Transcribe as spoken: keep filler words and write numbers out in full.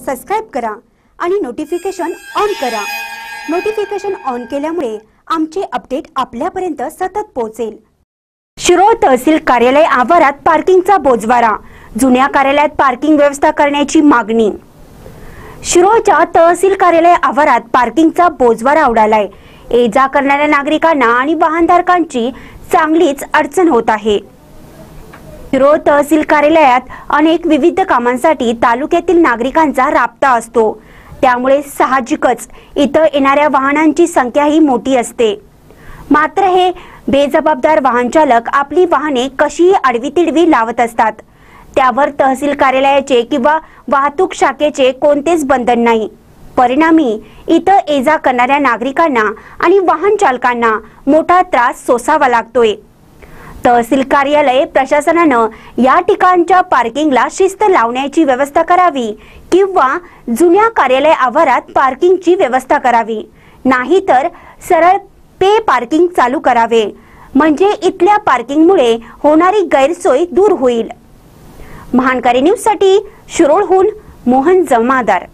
Subscribe करा आणि notification on करा। नोटिफिकेशन ऑन केल्यामुळे आमचे अपडेट आपल्यापर्यंत सतत पोहोचेल। शिरोळ तहसील कार्यालय आवारात पार्किंगचा बोजवारा, जुन्या कार्यालयात पार्किंग व्यवस्था करण्याची मागणी। शिरोळच्या तहसील कार्यालय आवारात पार्किंगचा बोजवारा उडालाय। ये जा करणाऱ्या नागरिकांना आणि वाहनधारकांची चांगलीच अडचण होत आहे। शिरोळ तहसील कार्यालयात अनेक विविध कामांसाठी तालुक्यातील नागरिकांचा राबता असतो, त्यामुळे साहजिकच इथं येणाऱ्या वाहनांची संख्याही मोठी असते। मात्र हे बेजबाबदार वाहन चालक आपली वाहने कशीही आडवी तिडवी लावत असतात, त्यावर तहसील कार्यालयाचे किंवा वाहतूक शाखेचे कोणतेच बंधन नाही। परिणामी इथं ये जा करणाऱ्या नागरिकांना आणि वाहन चालकांना मोठा त्रास सोसावा लागतोय। तहसील कार्यालय प्रशासनानं या ठिकाणच्या पार्किंगला शिस्त लावण्याची व्यवस्था करावी किंवा जुन्या कार्यालय आवारात पार्किंगची व्यवस्था करावी, नाहीतर सरळ पे पार्किंग चालू करावे, म्हणजे इथल्या पार्किंगमुळे होणारी गैरसोय दूर होईल। महानकारी न्यूज साठी शिरोळहून मोहन जमादार।